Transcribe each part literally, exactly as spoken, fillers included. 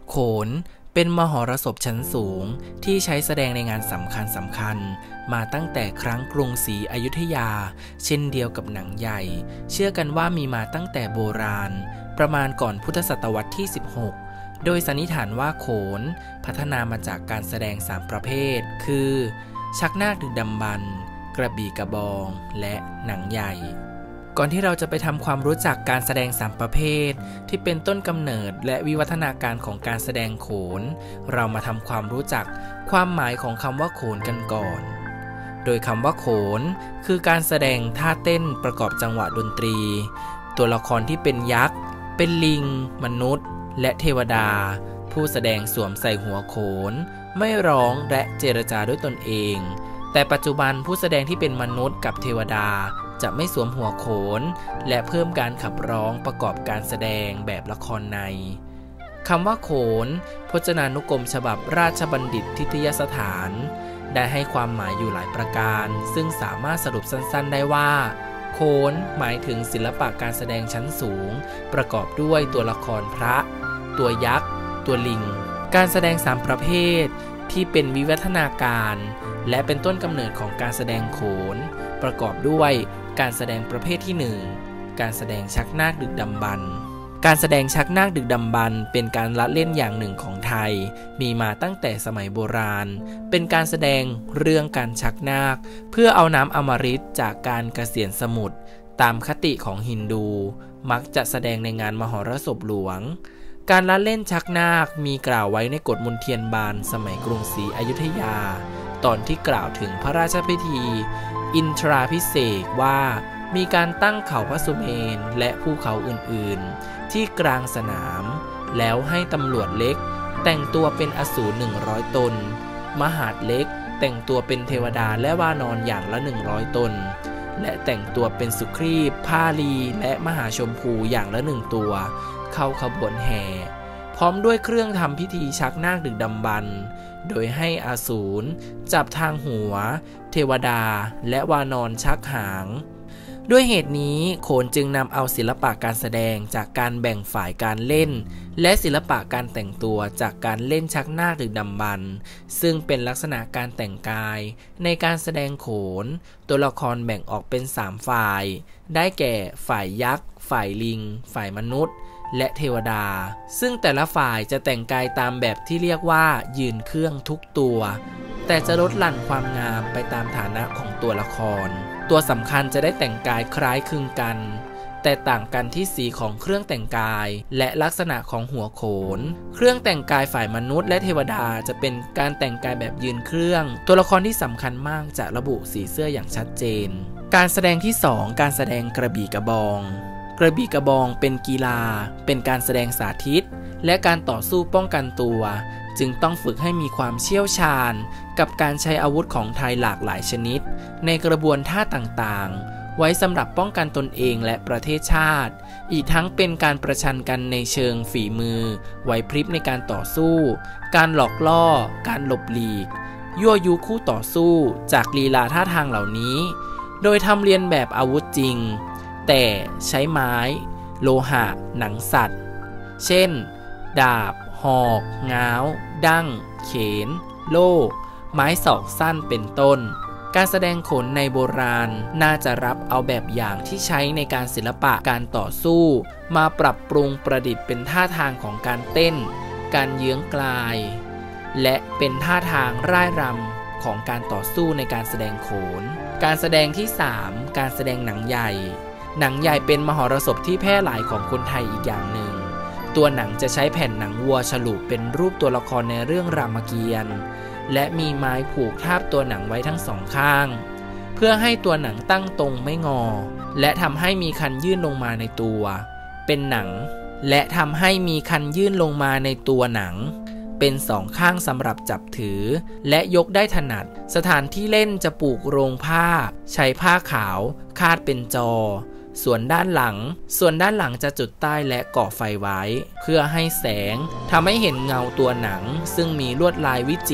โขนเป็นมหรสพชั้นสูงที่ใช้แสดงในงานสำคัญสำคัญมาตั้งแต่ครั้งกรุงศรีอยุธยาเช่นเดียวกับหนังใหญ่เชื่อกันว่ามีมาตั้งแต่โบราณประมาณก่อนพุทธศตวรรษที่สิบหกโดยสันนิษฐานว่าโขนพัฒนามาจากการแสดงสามประเภทคือชักนาคดึกดำบรรพ์กระบี่กระบองและหนังใหญ่ก่อนที่เราจะไปทำความรู้จักการแสดงสามประเภทที่เป็นต้นกำเนิดและวิวัฒนาการของการแสดงโขนเรามาทำความรู้จักความหมายของคำว่าโขนกันก่อนโดยคำว่าโขนคือการแสดงท่าเต้นประกอบจังหวะดนตรีตัวละครที่เป็นยักษ์เป็นลิงมนุษย์และเทวดาผู้แสดงสวมใส่หัวโขนไม่ร้องและเจรจาด้วยตนเองแต่ปัจจุบันผู้แสดงที่เป็นมนุษย์กับเทวดาจะไม่สวมหัวโขนและเพิ่มการขับร้องประกอบการแสดงแบบละครในคำว่าโขนพจนานุกรมฉบับราชบัณฑิตทิทยสถานได้ให้ความหมายอยู่หลายประการซึ่งสามารถสรุปสั้นๆได้ว่าโขนหมายถึงศิลปะการแสดงชั้นสูงประกอบด้วยตัวละครพระตัวยักษ์ตัวลิงการแสดงสามประเภทที่เป็นวิวัฒนาการและเป็นต้นกำเนิดของการแสดงโขนประกอบด้วยการแสดงประเภทที่หนึ่งการแสดงชักนาคดึกดำบรรพ์การแสดงชักนาคดึกดำบรรพ์เป็นการละเล่นอย่างหนึ่งของไทยมีมาตั้งแต่สมัยโบราณเป็นการแสดงเรื่องการชักนาคเพื่อเอาน้ำอมฤตจากการเกษียณสมุทรตามคติของฮินดูมักจะแสดงในงานมหรสพหลวงการละเล่นชักนาคมีกล่าวไว้ในกฎมนเทียนบานสมัยกรุงศรีอยุธยาตอนที่กล่าวถึงพระราชพิธีอินทราภิเษกว่ามีการตั้งเขาพระสุเมรุและภูเขาอื่นๆที่กลางสนามแล้วให้ตำรวจเล็กแต่งตัวเป็นอสูรหนึ่งร้อยตนมหาดเล็กแต่งตัวเป็นเทวดาและวานอนอย่างละหนึ่งร้อยตนและแต่งตัวเป็นสุครีพพาลีและมหาชมพูอย่างละหนึ่งตัวเข้าขบวนแห่พร้อมด้วยเครื่องทำพิธีชักนาคดึกดำบรรพ์โดยให้อสูรจับทางหัวเทวดาและวานอนชักหางด้วยเหตุนี้โขนจึงนำเอาศิลปะการแสดงจากการแบ่งฝ่ายการเล่นและศิลปะการแต่งตัวจากการเล่นชักนาคดึกดำบรรพ์ซึ่งเป็นลักษณะการแต่งกายในการแสดงโขนตัวละครแบ่งออกเป็นสามฝ่ายได้แก่ฝ่ายยักษ์ฝ่ายลิงฝ่ายมนุษย์และเทวดาซึ่งแต่ละฝ่ายจะแต่งกายตามแบบที่เรียกว่ายืนเครื่องทุกตัวแต่จะลดหลั่นความงามไปตามฐานะของตัวละครตัวสำคัญจะได้แต่งกายคล้ายคลึงกันแต่ต่างกันที่สีของเครื่องแต่งกายและลักษณะของหัวโขนเครื่องแต่งกายฝ่ายมนุษย์และเทวดาจะเป็นการแต่งกายแบบยืนเครื่องตัวละครที่สำคัญมากจะระบุสีเสื้ออย่างชัดเจนการแสดงที่สองการแสดงกระบี่กระบองกระบี่กระบองเป็นกีฬาเป็นการแสดงสาธิตและการต่อสู้ป้องกันตัวจึงต้องฝึกให้มีความเชี่ยวชาญกับการใช้อาวุธของไทยหลากหลายชนิดในกระบวนท่าต่างๆไว้สำหรับป้องกันตนเองและประเทศชาติอีกทั้งเป็นการประชันกันในเชิงฝีมือไหวพริบในการต่อสู้การหลอกล่อการหลบหลีกยั่วยุคู่ต่อสู้จากลีลาท่าทางเหล่านี้โดยทำเรียนแบบอาวุธจริงแต่ใช้ไม้โลหะหนังสัตว์เช่นดาบหอกง้าวดั้งเขนโล่ไม้ศอกสั้นเป็นต้นการแสดงโขนในโบราณน่าจะรับเอาแบบอย่างที่ใช้ในการศิลปะการต่อสู้มาปรับปรุงประดิษฐ์เป็นท่าทางของการเต้นการเยื้องกลายและเป็นท่าทางร่ายรำของการต่อสู้ในการแสดงโขนการแสดงที่สามการแสดงหนังใหญ่หนังใหญ่เป็นมหรสพที่แพร่หลายของคนไทยอีกอย่างหนึ่งตัวหนังจะใช้แผ่นหนังวัวฉลุเป็นรูปตัวละครในเรื่องรามเกียรติ์และมีไม้ผูกทาบตัวหนังไว้ทั้งสองข้างเพื่อให้ตัวหนังตั้งตรงไม่งอและทำให้มีคันยื่นลงมาในตัวเป็นหนังและทำให้มีคันยื่นลงมาในตัวหนังเป็นสองข้างสำหรับจับถือและยกได้ถนัดสถานที่เล่นจะปลูกโรงผ้าใช้ผ้าขาวคาดเป็นจอส่วนด้านหลังส่วนด้านหลังจะจุดใต้และก่อไฟไว้เพื่อให้แสงทำให้เห็นเงาตัวหนังซึ่งมีลวดลายวิจิตร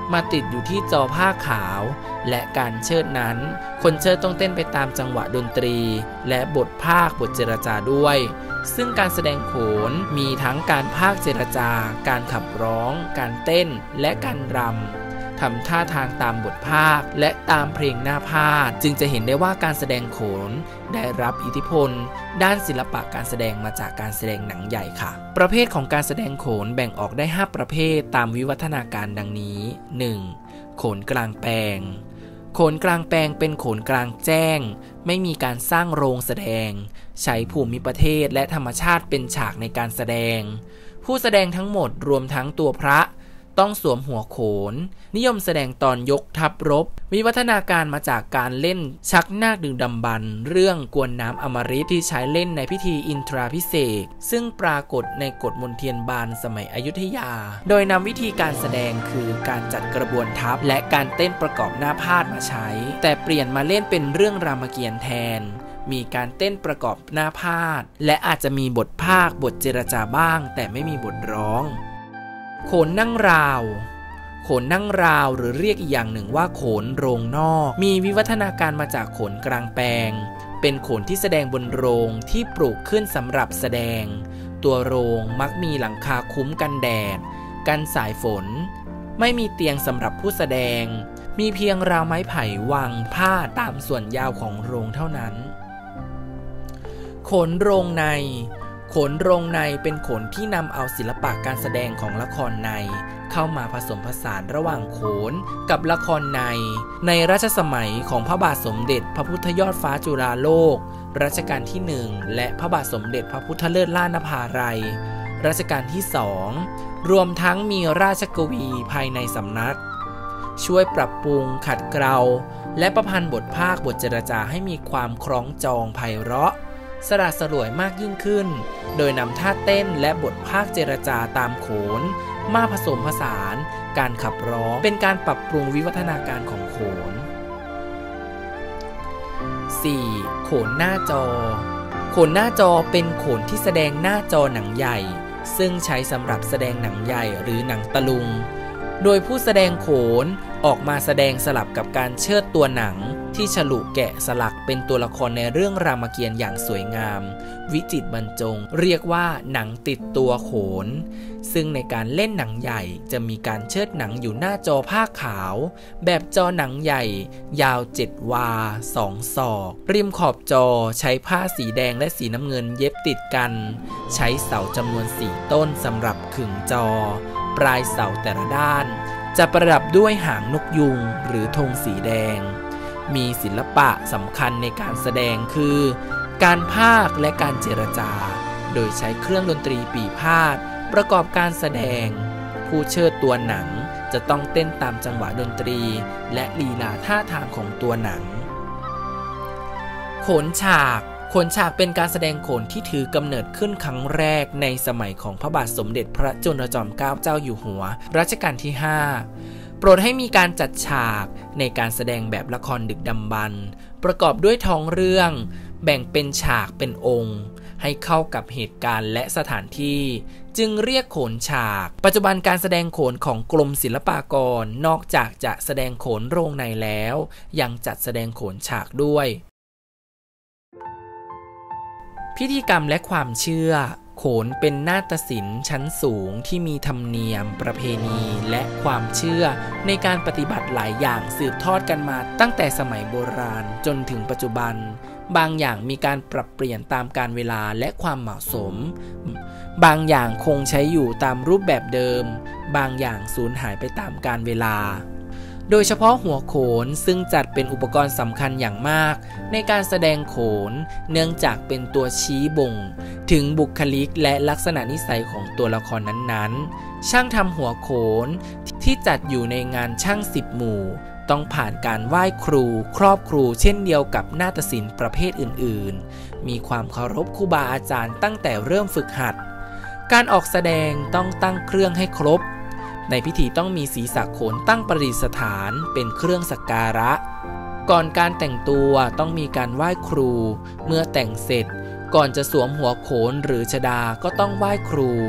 มาติดอยู่ที่จอผ้าขาวและการเชิดนั้นคนเชิดต้องเต้นไปตามจังหวะดนตรีและบทพากย์บทเจรจาด้วยซึ่งการแสดงโขนมีทั้งการพากย์เจรจาการขับร้องการเต้นและการรำทำท่าทางตามบทพากย์และตามเพลงหน้าพาทย์จึงจะเห็นได้ว่าการแสดงโขนได้รับอิทธิพลด้านศิลปะการแสดงมาจากการแสดงหนังใหญ่ค่ะประเภทของการแสดงโขนแบ่งออกได้ห้าประเภทตามวิวัฒนาการดังนี้ หนึ่ง โขนกลางแปลงโขนกลางแปลงเป็นโขนกลางแจ้งไม่มีการสร้างโรงแสดงใช้ภูมิประเทศและธรรมชาติเป็นฉากในการแสดงผู้แสดงทั้งหมดรวมทั้งตัวพระต้องสวมหัวโขนนิยมแสดงตอนยกทัพรบวิวัฒนาการมาจากการเล่นชักนาคดึงดำบรรพ์เรื่องกวนน้ำอมฤตที่ใช้เล่นในพิธีอินทราภิเษกซึ่งปรากฏในกฎมนเทียนบานสมัยอยุธยาโดยนำวิธีการแสดงคือการจัดกระบวนทัพและการเต้นประกอบหน้าพาทย์มาใช้แต่เปลี่ยนมาเล่นเป็นเรื่องรามเกียรติ์แทนมีการเต้นประกอบหน้าพาทย์และอาจจะมีบทพากย์บทเจรจาบ้างแต่ไม่มีบทร้องโขนนั่งราวโขนนั่งราวหรือเรียกอีกอย่างหนึ่งว่าโขนโรงนอกมีวิวัฒนาการมาจากโขนกลางแปลงเป็นโขนที่แสดงบนโรงที่ปลูกขึ้นสำหรับแสดงตัวโรงมักมีหลังคาคุ้มกันแดดกันสายฝนไม่มีเตียงสำหรับผู้แสดงมีเพียงราวไม้ไผ่วางผ้าตามส่วนยาวของโรงเท่านั้นโขนโรงในโขนโรงในเป็นโขนที่นำเอาศิลปะการแสดงของละครในเข้ามาผสมผสานระหว่างโขนกับละครในในรัชสมัยของพระบาทสมเด็จพระพุทธยอดฟ้าจุฬาโลกรัชกาลที่หนึ่งและพระบาทสมเด็จพระพุทธเลิศล่านภาลัยรัชกาลที่สองรวมทั้งมีราชกวีภายในสำนักช่วยปรับปรุงขัดเกลาและประพันธ์บทพากย์บทเจรจาให้มีความคล้องจองไพเราะสละสลวยมากยิ่งขึ้นโดยนำท่าเต้นและบทพากย์เจรจาตามโขนมาผสมผสานการขับร้องเป็นการปรับปรุงวิวัฒนาการของโขน สี่. โขนหน้าจอโขนหน้าจอเป็นโขนที่แสดงหน้าจอหนังใหญ่ซึ่งใช้สำหรับแสดงหนังใหญ่หรือหนังตะลุงโดยผู้แสดงโขนออกมาแสดงสลับกับการเชิดตัวหนังที่ฉลุแกะสลักเป็นตัวละครในเรื่องรามเกียรติ์อย่างสวยงามวิจิตรบรรจงเรียกว่าหนังติดตัวโขนซึ่งในการเล่นหนังใหญ่จะมีการเชิดหนังอยู่หน้าจอผ้าขาวแบบจอหนังใหญ่ยาวเจ็ดวาสองศอกริมขอบจอใช้ผ้าสีแดงและสีน้ำเงินเย็บติดกันใช้เสาจำนวนสี่ต้นสำหรับขึงจอปลายเสาแต่ละด้านจะประดับด้วยหางนกยูงหรือธงสีแดงมีศิลปะสำคัญในการแสดงคือการพากย์และการเจรจาโดยใช้เครื่องดนตรีปี่พาทย์ประกอบการแสดงผู้เชิดตัวหนังจะต้องเต้นตามจังหวะดนตรีและลีลาท่าทางของตัวหนังโขนฉากโขนฉากเป็นการแสดงโขนที่ถือกำเนิดขึ้นครั้งแรกในสมัยของพระบาทสมเด็จพระจุลจอมเกล้าเจ้าอยู่หัวรัชกาลที่ห้าโปรดให้มีการจัดฉากในการแสดงแบบละครดึกดำบรรพ์ประกอบด้วยท้องเรื่องแบ่งเป็นฉากเป็นองค์ให้เข้ากับเหตุการณ์และสถานที่จึงเรียกโขนฉากปัจจุบันการแสดงโขนของกรมศิลปากรนอกจากจะแสดงโขนโรงในแล้วยังจัดแสดงโขนฉากด้วยพิธีกรรมและความเชื่อโขนเป็นนาฏศิลป์ชั้นสูงที่มีธรรมเนียมประเพณีและความเชื่อในการปฏิบัติหลายอย่างสืบทอดกันมาตั้งแต่สมัยโบราณจนถึงปัจจุบันบางอย่างมีการปรับเปลี่ยนตามกาลเวลาและความเหมาะสมบางอย่างคงใช้อยู่ตามรูปแบบเดิมบางอย่างสูญหายไปตามกาลเวลาโดยเฉพาะหัวโขนซึ่งจัดเป็นอุปกรณ์สำคัญอย่างมากในการแสดงโขนเนื่องจากเป็นตัวชี้บ่งถึงบุคลิกและลักษณะนิสัยของตัวละครนั้นๆช่างทำหัวโขนที่จัดอยู่ในงานช่างสิบหมู่ต้องผ่านการไหว้ครูครอบครูเช่นเดียวกับนาฏศิลป์ประเภทอื่นๆมีความเคารพครูบาอาจารย์ตั้งแต่เริ่มฝึกหัดการออกแสดงต้องตั้งเครื่องให้ครบในพิธีต้องมีศีรษะโขนตั้งประดิษฐานเป็นเครื่องสักการะก่อนการแต่งตัวต้องมีการไหว้ครูเมื่อแต่งเสร็จก่อนจะสวมหัวโขนหรือชฎาก็ต้องไหว้ครู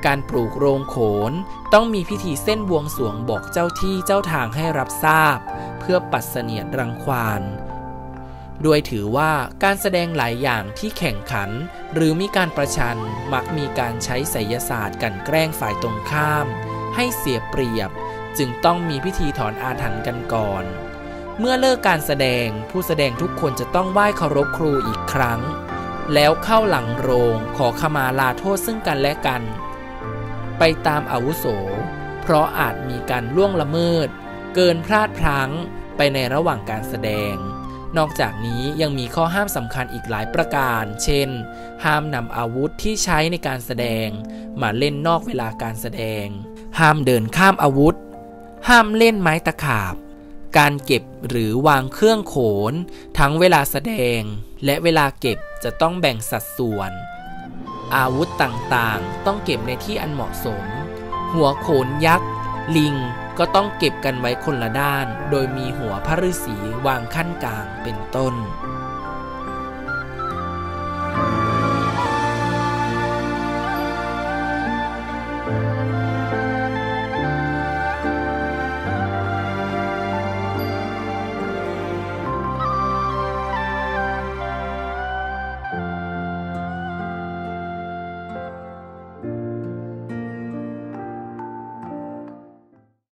การปลูกโรงโขนต้องมีพิธีเส้นบวงสรวงบอกเจ้าที่เจ้าทางให้รับทราบเพื่อปัดเสนียดรังควานโดยถือว่าการแสดงหลายอย่างที่แข่งขันหรือมีการประชันมักมีการใช้ไสยศาสตร์กลั่นแกล้งฝ่ายตรงข้ามให้เสียเปรียบจึงต้องมีพิธีถอนอาถรรพ์กันก่อนเมื่อเลิกการแสดงผู้แสดงทุกคนจะต้องไหว้เคารพครูอีกครั้งแล้วเข้าหลังโรงขอขมาลาโทษซึ่งกันและกันไปตามอาวุโสเพราะอาจมีการล่วงละเมิดเกินพลาดพลั้งไปในระหว่างการแสดงนอกจากนี้ยังมีข้อห้ามสำคัญอีกหลายประการเช่นห้ามนำอาวุธที่ใช้ในการแสดงมาเล่นนอกเวลาการแสดงห้ามเดินข้ามอาวุธห้ามเล่นไม้ตะขาบการเก็บหรือวางเครื่องโขนทั้งเวลาแสดงและเวลาเก็บจะต้องแบ่งสัดส่วนอาวุธต่างๆต้องเก็บในที่อันเหมาะสมหัวโขนยักษ์ลิงก็ต้องเก็บกันไว้คนละด้านโดยมีหัวพระฤาษีวางขั้นกลางเป็นต้น